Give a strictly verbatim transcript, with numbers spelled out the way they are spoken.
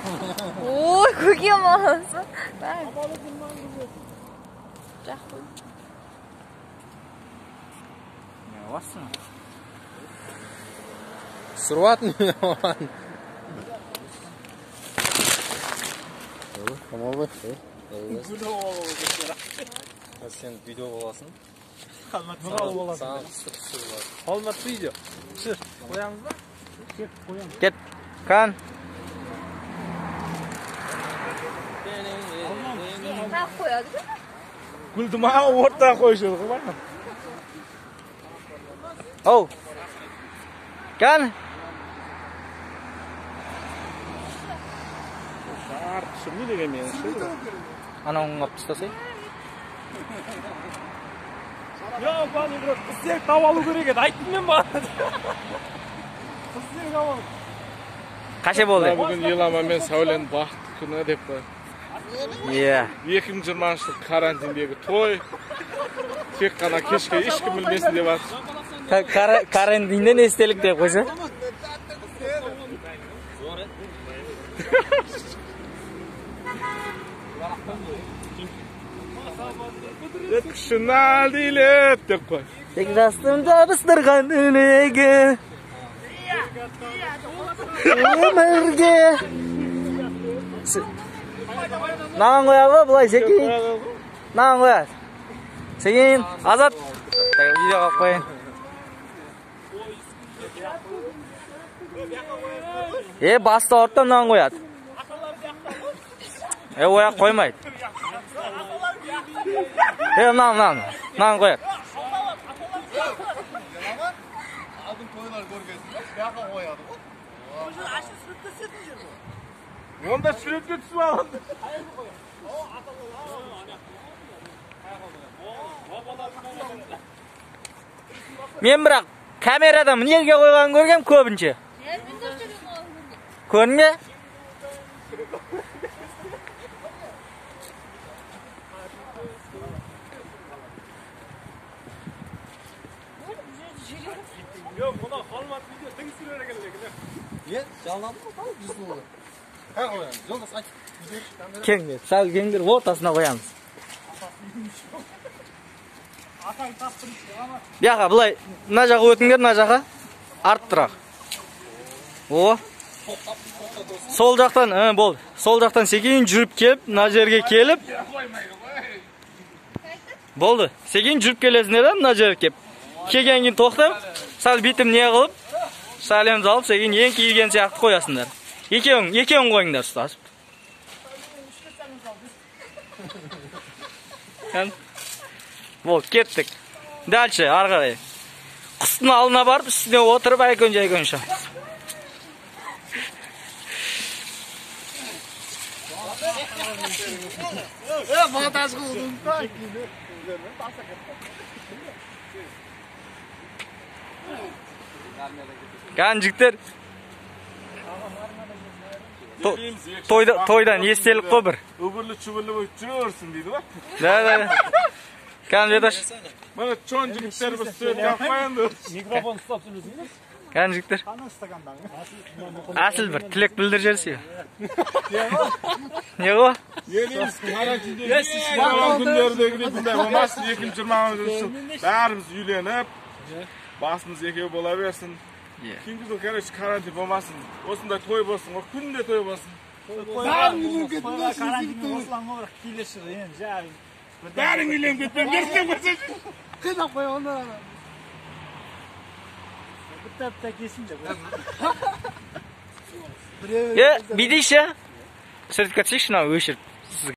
Ой, көке малысы. Жақын. Не аласың? Сұрватын мен оған. Қамал бай. Сен видео боласың. Қалмат видео. Шыр, қоямыз ба? Кет, қан. Тақ қояды ба? Гүлді маған ортаға қойшылығы бар ма? Оу. Қан. Шарт, шымны деген мен шыр. Анауың қап тұстасай. Жоқ, баны бұрат, қызсек тау алу керек еді, айттым мен ба? Қызсек тау алу. Қаша болды? Бүгін елама мен Сәулен бақытты күні деп қой. Иә. екі мың жиырмасыншы жыл карантиндегі той. Тек қана кешке ешкім білмесін деп атыр. Карантиннен естелік деп қойса. Күшінал дейлет деп қой. Тек жастым жабыстырған үнеге өмірге. Наған қояды ба бұлай Секейін? Наған қояды? Секейін, Азат. Видеоға қойын. Е, басты орттан наған қояды? Е, ояқ қоймайды. Е, наған, наған, наған қояды. Aldın toylar görgezsin. Yaqa qo'yadi bu. O'sha ashu suratda setin jur bu. Onda suratga tushib oldi. Men бірақ камерада мінерге қойған көргем көбінше. Көрінге? Yok, buna қалмат видео тың сүрері келеді. Е, жаланды ма? Қалып жүрсің ғой. Қай қоямыз? Жолдас айтып. Кеңдер, сәл кеңдер ортасына қоямыз. Атаң таптым. Бияқа, бұлай, мына жаққа өтіңдер, мына жаққа. Арттырақ. О. Сол жақтан, ә, бол. Сол жақтан Секейін жүріп келіп, мына жерге келіп. Болды. Секейін жүріп келесіңдер да, мына жерге келіп. Келген кейін тоқтап, сәл битім не қылып, сәлем залып, Секейін ең кейген сияқты қоясыңдар. Екеуің, екеуің қойыңдар ұстасып. Бол, кеттік. Дальше, арғарай. Құстың алына барып, үстіне отырып, айкөн жайкөн ша. Е, монтаж қылдың да. Қан жіктер. Тойдан естелік қой бір. Үбірлі-чүбірлі болып жүрерсің дейді ба? Да, да. Қан жедаш. Мына чон жігіттер бір сөйт қақпайынды. Mikrofon ұстап сөйлесіңіз. Қан жіктер. Асыл бір тілек білдір жерсі. Не ғой? Еліміз карантиндегі ең күндердегідей бұндай болмасын. екі мың жиырмасыншы жыл бәріміз үйленіп, басымыз екеу бола берсін. Кейінгі жыл, короче, карантин болмасын. Осындай той болсын, о күнде той болсын. Бәрін үйленіп кетті. Карантин осыланға бірақ келесі жылы енді жағы. Бәрің үйленіп кетпен, берсен көрсен. Қидап қой, онда. Бұттап-та кесін деп. Е, бидейші. Сертификат сейші, өшіріп.